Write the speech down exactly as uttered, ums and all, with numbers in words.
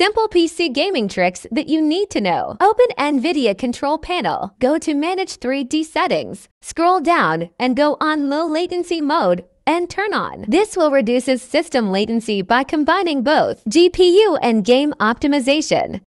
Simple P C gaming tricks that you need to know. Open Nvidia Control Panel. Go to Manage three D Settings. Scroll down and go on Low Latency Mode and turn on. This will reduce system latency by combining both G P U and game optimization.